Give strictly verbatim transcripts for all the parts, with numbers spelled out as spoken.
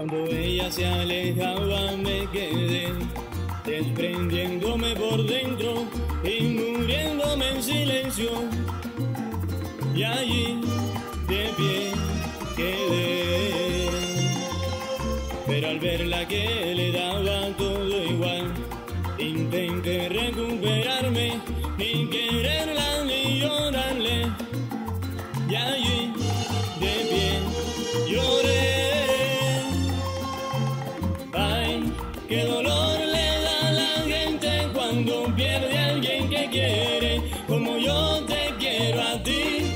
Cuando ella se alejaba me quedé desprendiéndome por dentro y muriéndome en silencio. Y allí de pie quedé. Pero al verla que le daba todo igual, intenté recuperarme y quererla ni llorarle. Y allí de pie lloré. Ay, qué dolor le da a la gente cuando pierde a alguien que quiere, como yo te quiero a ti.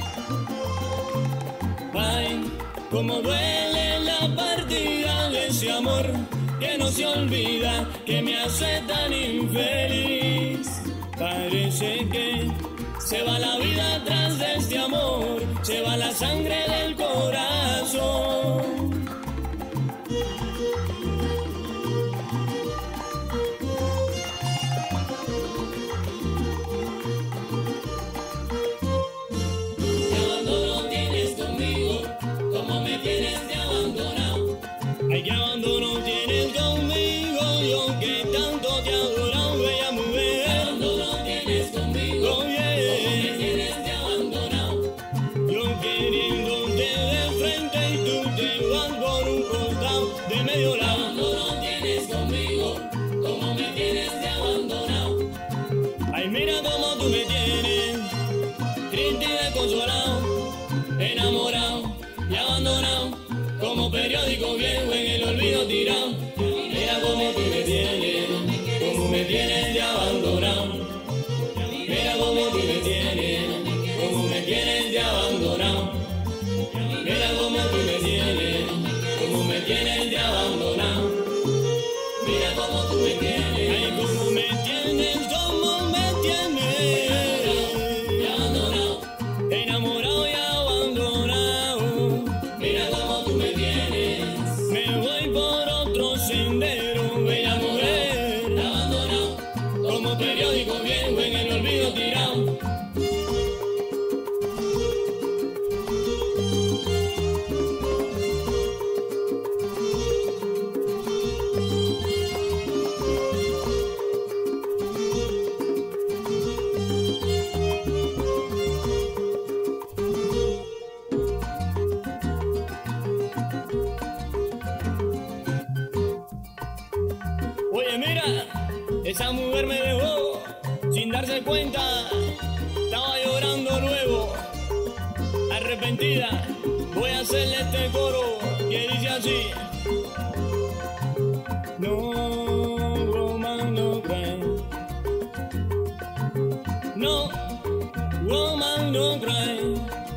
Ay, como duele la partida de ese amor que no se olvida, que me hace tan infeliz. Parece que se va la vida atrás de este amor, se va la sangre del corazón. Qué abandono tienes conmigo, como me tienes de abandonado. Ay, qué abandono tienes conmigo, yo que tanto te adoro, bella mujer. Qué abandono tienes conmigo, Oh, yeah. como me tienes de abandonado. Yo queriéndote de frente y tú te vas por un costado de medio Qué lado. abandono tienes conmigo, como me tienes de abandonado. Ay, mira cómo tú me tienes, triste y desconsolado, enamorado y abandonado, como periódico viejo en el olvido tirado. Mira cómo tú me tienes, como me tienes de abandonado. Mira cómo tú me tienes, como me tienes de abandonado. Mira cómo tú me tienes, como me tienes de abandonado. Mira cómo tú me tienes, Ay, cómo me tienes, cómo me tienes, de abandonado. enamorado y abandonado. Mira cómo tú me tienes, Me voy por otro sendero, bella mujer, de abandonado. como periódico viejo en el olvido tirado. Oye, mira, esa mujer me dejó sin darse cuenta. Estaba llorando luego, arrepentida. Voy a hacerle este coro que dice así: no, woman, no cry. No, woman, no cry.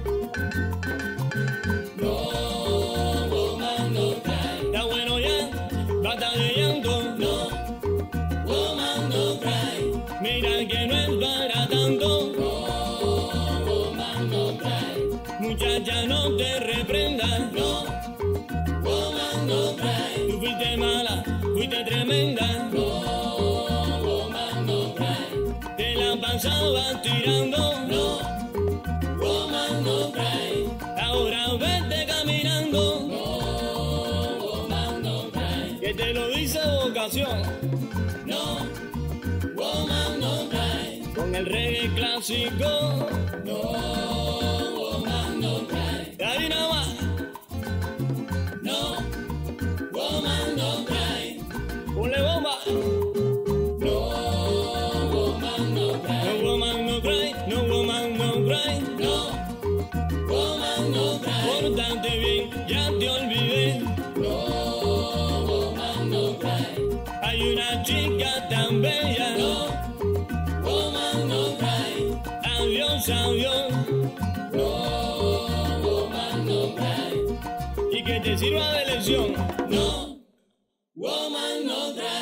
No, woman, no cry. Está bueno ya, basta de llanto. No, woman, no cry. Mira que no es para tanto. No, woman, no cry. Muchacha, no te reprendas. No, woman, no cry. Tú fuiste mala, fuiste tremenda. No, woman, no cry. Te la pasabas tirando. No, woman, no cry. Ahora vete caminando. No, woman, no cry. Que te lo dice vocación. No, woman, no cry. Con el reggae clásico. No, woman, no cry. Ahí nada más. No, woman, no cry. Ponle bomba. No, woman, no No cry. woman, no cry. No woman, no cry. No, woman, no cry. Pórtate bien, ya te olvidé. No, woman, no cry. Hay una chica tan bella. No, woman, no cry. Adiós, adiós. No, woman, no cry. Y que te sirva de lección. No, woman, no cry.